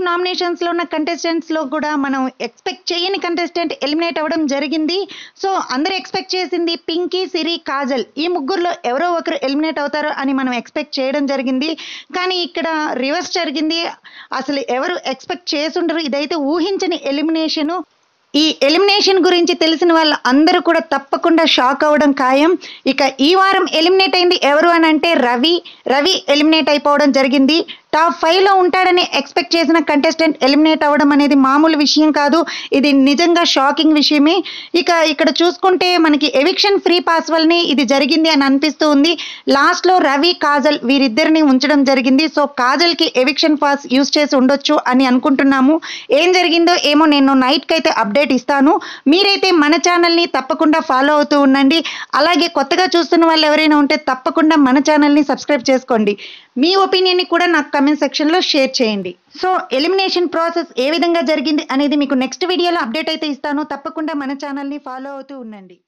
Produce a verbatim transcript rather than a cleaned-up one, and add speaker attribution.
Speaker 1: నామినేషన్స్లో ఉన్న కంటెస్టెంట్స్లో కూడా మనం ఎక్స్పెక్ట్ చేయని కంటెస్టెంట్ ఎలిమినేట్ అవ్వడం జరిగింది. సో అందరూ ఎక్స్పెక్ట్ చేసింది పింకీ, సిరి, కాజల్ ఈ ముగ్గురులో ఎవరో ఒకరు ఎలిమినేట్ అవుతారు అని మనం ఎక్స్పెక్ట్ చేయడం జరిగింది. కానీ ఇక్కడ రివర్స్ జరిగింది. అసలు ఎవరు ఎక్స్పెక్ట్ చేసుండరు. ఇదైతే ఊహించని ఎలిమినేషను. ఈ ఎలిమినేషన్ గురించి తెలిసిన వాళ్ళు అందరూ కూడా తప్పకుండా షాక్ అవ్వడం ఖాయం. ఇక ఈ వారం ఎలిమినేట్ అయింది ఎవరు అని అంటే రవి. రవి ఎలిమినేట్ అయిపోవడం జరిగింది. టాప్ ఫైవ్లో ఉంటాడని ఎక్స్పెక్ట్ చేసిన కంటెస్టెంట్ ఎలిమినేట్ అవ్వడం అనేది మామూలు విషయం కాదు. ఇది నిజంగా షాకింగ్ విషయమే. ఇక ఇక్కడ చూసుకుంటే మనకి ఎవిక్షన్ ఫ్రీ పాస్ వల్లనే ఇది జరిగింది అని అనిపిస్తూ ఉంది. లాస్ట్లో రవి, కాజల్ వీరిద్దరిని ఉంచడం జరిగింది. సో కాజల్కి ఎవిక్షన్ పాస్ యూజ్ చేసి ఉండొచ్చు అని అనుకుంటున్నాము. ఏం జరిగిందో ఏమో నేను నైట్కి అయితే అప్డేట్ ఇస్తాను. మీరైతే మన ఛానల్ని తప్పకుండా ఫాలో అవుతూ ఉండండి. అలాగే కొత్తగా చూస్తున్న వాళ్ళు ఎవరైనా ఉంటే తప్పకుండా మన ఛానల్ని సబ్స్క్రైబ్ చేసుకోండి. మీ ఒపీనియన్ని కూడా నాకు కమెంట్ సెక్షన్లో షేర్ చేయండి. సో ఎలిమినేషన్ ప్రాసెస్ ఏ విధంగా జరిగింది అనేది మీకు నెక్స్ట్ వీడియోలో అప్డేట్ అయితే ఇస్తాను. తప్పకుండా మన ఛానల్ని ఫాలో అవుతూ ఉండండి.